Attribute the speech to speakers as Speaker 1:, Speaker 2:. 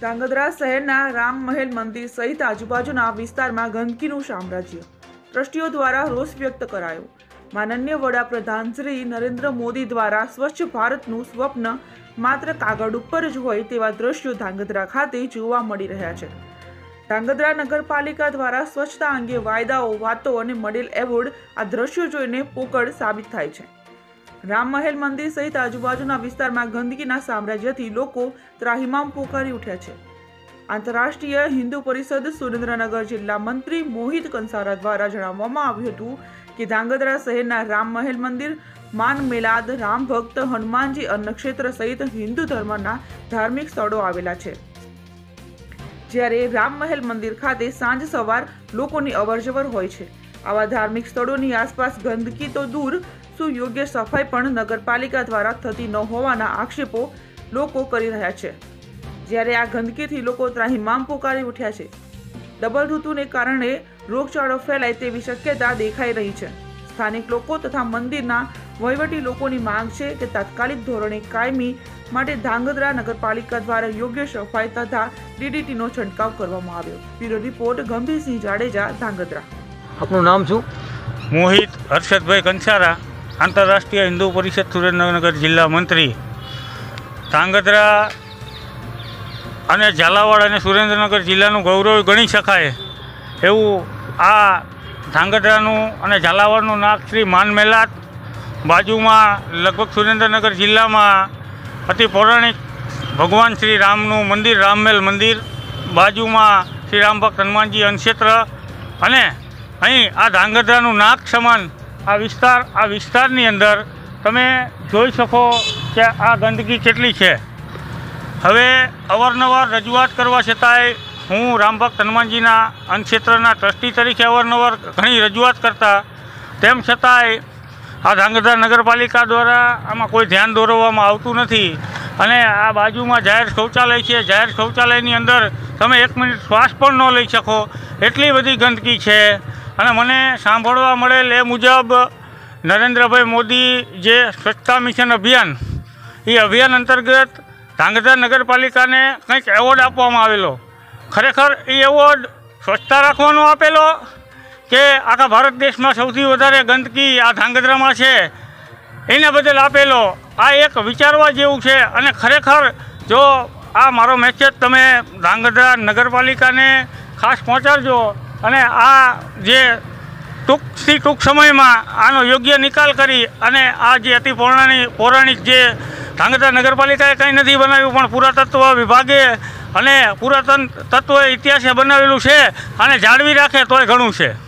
Speaker 1: ધાંગધ્રા શહેરના રામ મહેલ મંદિર સહિત આજુબાજુના વિસ્તારમાં ગંદકીનું સામ્રાજ્ય ટ્રસ્ટીઓ દ્વારા રોષ વ્યક્ત કરાયો। માનનીય વડાપ્રધાન શ્રી નરેન્દ્ર મોદી દ્વારા સ્વચ્છ ભારતનું સ્વપ્ન માત્ર કાગળ ઉપર જ હોય તેવા દ્રશ્યો ધાંગધ્રા ખાતે જોવા મળી રહ્યા છે। ધાંગધ્રા નગરપાલિકા દ્વારા સ્વચ્છતા અંગે વાયદાઓ, વાતો અને મળેલ એવોર્ડ આ દ્રશ્યો જોઈને પોકળ સાબિત થાય છે। રામ મહેલ મંદિર સહિત આજુબાજુના વિસ્તારમાં ગંદકીના સામ્રાજ્યથી લોકો ત્રાહિમામ પોકારી ઉઠ્યા છે। આંતરરાષ્ટ્રીય હિન્દુ પરિષદ સુરેન્દ્રનગર જિલ્લા મંત્રી મોહિત કંસારા દ્વારા જણાવવામાં આવ્યું હતું કે ધાંગધ્રા શહેરના રામ મહેલ મંદિર, માન મેલાદ, રામ ભક્ત, હનુમાનજી અન્નક્ષેત્ર સહિત હિન્દુ ધર્મના ધાર્મિક સ્થળો આવેલા છે। જ્યારે રામ મહેલ મંદિર ખાતે સાંજ સવાર લોકોની અવરજવર હોય છે। આવા ધાર્મિક સ્થળોની આસપાસ ગંદકી તો દૂર, શું યોગ્ય સફાઈ પણ નગરપાલિકા દ્વારા થતી ન હોવાના આક્ષેપો લોકો કરી રહ્યા છે। જ્યારે આ ગંદકીથી લોકો ત્રાહિમામ પોકારી ઉઠ્યા છે। ડબલ ઋતુને કારણે રોગચાળો ફેલાય તેવી શક્યતા દેખાઈ રહી છે। સ્થાનિક લોકો તથા મંદિરના વહીવટી લોકોની માંગ છે કે તાત્કાલિક ધોરણે કાયમી માટે ધાંગધ્રા નગરપાલિકા દ્વારા યોગ્ય સફાઈ તથા ડીડીટીનો છંટકાવ કરવામાં આવ્યો। Bureau report Gambhirsinh Jadeja, Dhrangadhra.
Speaker 2: આપનું નામ શું?
Speaker 3: મોહિત હર્ષદભાઈ કંસારા, આંતરરાષ્ટ્રીય હિન્દુ પરિષદ સુરેન્દ્રનગર જિલ્લા મંત્રી। ધાંગધ્રા અને ઝાલાવાડ અને સુરેન્દ્રનગર જિલ્લાનું ગૌરવ ગણી શકાય એવું આ ધાંગધ્રાનું અને ઝાલાવાડનું નાક શ્રી માન મેલાત, બાજુમાં લગભગ સુરેન્દ્રનગર જિલ્લામાં અતિ પૌરાણિક ભગવાન શ્રી રામનું મંદિર રામમેલ મંદિર, બાજુમાં શ્રી રામ ભક્ત હનુમાનજી અન્નક્ષેત્ર અને અહીં આ ધાંગધ્રાનું નાક સમાન આ વિસ્તારની અંદર તમે જોઈ શકો કે આ ગંદકી કેટલી છે। હવે અવારનવાર રજૂઆત કરવા છતાંય હું રામ ભક્ત હનુમાનજીના અન્નક્ષેત્રના ટ્રસ્ટી તરીકે અવારનવાર ઘણી રજૂઆત કરતા, તેમ છતાંય આ ધાંગધ્રા નગરપાલિકા દ્વારા આમાં કોઈ ધ્યાન દોરવામાં આવતું નથી। અને આ બાજુમાં જાહેર શૌચાલય છે, જાહેર શૌચાલયની અંદર તમે 1 મિનિટ શ્વાસ પણ ન લઈ શકો એટલી બધી ગંદકી છે। અને મને સાંભળવા મળેલ એ મુજબ નરેન્દ્રભાઈ મોદી જે સ્વચ્છતા મિશન અભિયાન, એ અભિયાન અંતર્ગત ધાંગધ્રા નગરપાલિકાને કંઈક એવોર્ડ આપવામાં આવેલો। ખરેખર એ એવોર્ડ સ્વચ્છતા રાખવાનો આપેલો કે આખા ભારત દેશમાં સૌથી વધારે ગંદકી આ ધાંગધ્રામાં છે એના બદલ આપેલો? આ એક વિચારવા જેવું છે। અને ખરેખર જો આ મારો મેસેજ તમે ધાંગધ્રા નગરપાલિકાને ખાસ પહોંચાડજો અને આ જે ટૂંક સમયમાં આનો યોગ્ય નિકાલ કરી અને આ જે અતિ પૌરાણિક જે ધાંગધ્રા નગરપાલિકાએ કંઈ નથી બનાવ્યું પણ પુરાતત્વ વિભાગે અને પુરાતન તત્વ ઇતિહાસે બનાવેલું છે, અને જાળવી રાખે તોય ઘણું છે।